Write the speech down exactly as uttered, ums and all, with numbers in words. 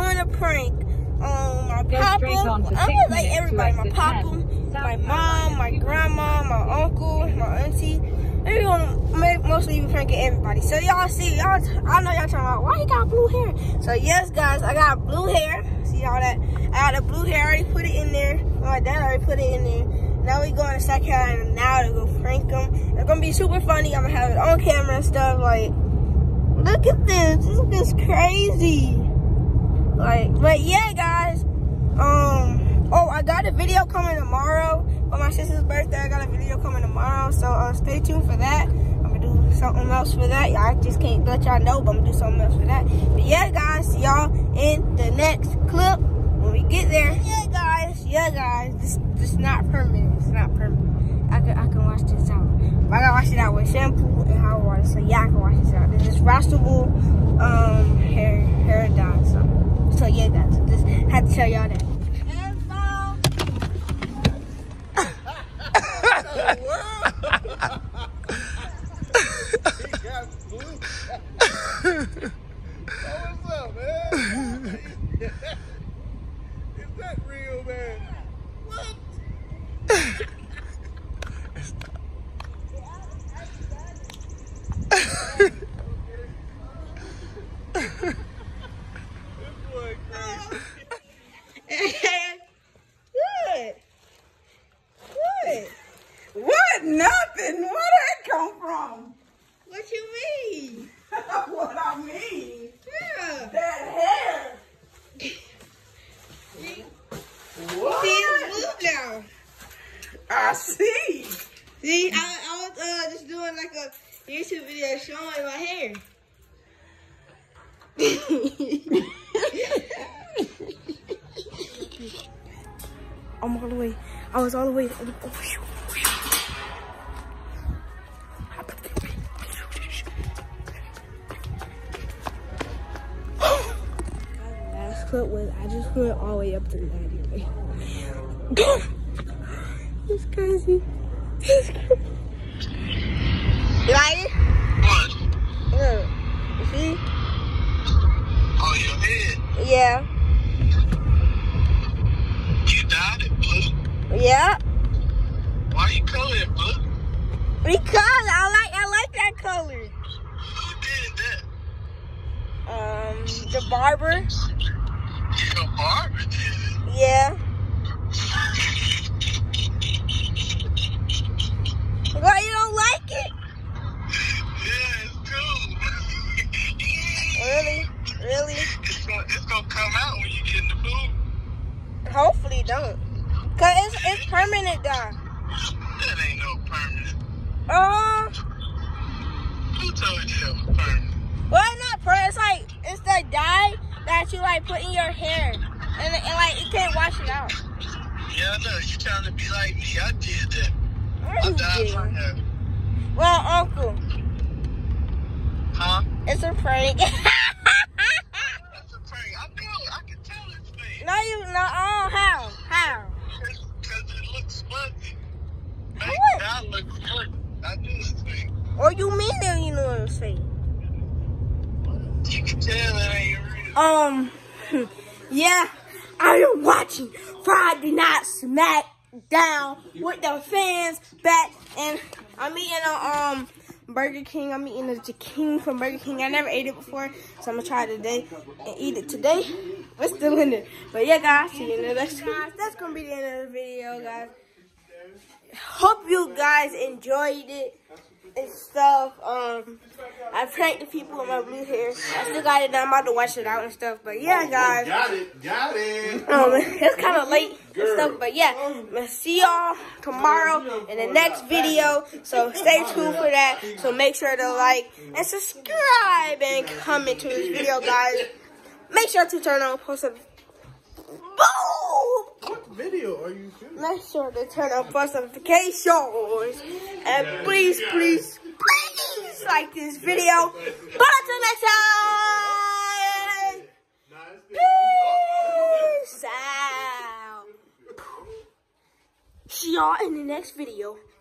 doing a prank on my papa. I'm gonna like everybody, my papa, my mom, my grandma, my uncle, my auntie. We're gonna mostly be pranking everybody. So y'all see, y'all, I know y'all talking about why you got blue hair. So yes, guys, I got blue hair. See all that? I got the blue hair. I already put it in there. My dad already put it in there. Now we going to South Carolina now to go prank them. It's gonna be super funny. I'm gonna have it on camera and stuff. Like, look at this. This is crazy. Like, but yeah, guys. Um. Oh, I got a video coming tomorrow for my sister's birthday. I got a video coming tomorrow, so uh, stay tuned for that. I'm gonna do something else for that. Y'all just can't let y'all know, but I'm gonna do something else for that. But yeah, guys, see y'all in the next clip when we get there. Yeah, guys. Yeah, guys. This this not permanent. It's not permanent. I can I can wash this out. But I gotta wash it out with shampoo and hot water. So yeah, I can wash this out. This is washable um hair hair dye. So so yeah, guys. Just had to tell y'all that. What's up, man? Is that real, man? What? This boy crazy. What? What? What? Nothing. Where did that come from? What you mean? What I mean? Yeah. That hair. See, What? see it's blue now. I see. See, I, I was uh, just doing like a YouTube video showing my hair. I'm all the way. I was all the way. Oh, shoot. Last clip was I just went all the way up to ninety. It's crazy. It's crazy. You like it? What? Look. You see? On your head? Yeah. You dyed it blue? Yeah. Why you color it blue? Because I like I like that color. Who did that? Um, the barber. Your barber did it. Yeah. Why you don't like it? Yeah, it's cool. Really? Really? It's gonna, it's gonna come out when you get in the booth. Hopefully don't. Cause it's it's permanent dye. That ain't no permanent. Uh, Who told you that was permanent? well, it's not permanent. It's like it's the dye that you like put in your hair, and, and like it can't wash it out. Yeah, I know. You trying to be like me. I did that. What I you dyed did? my hair. Well, uncle, Huh? it's a prank. That's a prank. I know. I can tell it's fake. No, you no. Oh, how? How? Because it looks fuzzy. Make What? that look fuzzy. I knew it's fake. Or you mean that you know what I'm saying? You can tell it ain't real. Um, yeah, I am watching Friday Night SmackDown with the fans back, and I'm eating a um Burger King. I'm eating a King from Burger King. I never ate it before, so I'm gonna try it today and eat it today. It's still in there. But yeah, guys, see you in the next one. That's gonna be the end of the video, guys. Hope you guys enjoyed it and stuff. Um, I pranked the people with my blue hair. I still got it done. I'm about to wash it out and stuff. But yeah, guys. Got it. Got it. Um, it's kind of late and stuff. But yeah, I'm gonna see y'all tomorrow in the next video. So stay tuned for that. So make sure to like and subscribe and comment to this video, guys. Make sure to turn on post notifications. Boom! What video are you shooting? Make sure to turn on post notifications. And please, please, please like this video. But until next time, peace out. See y'all in the next video.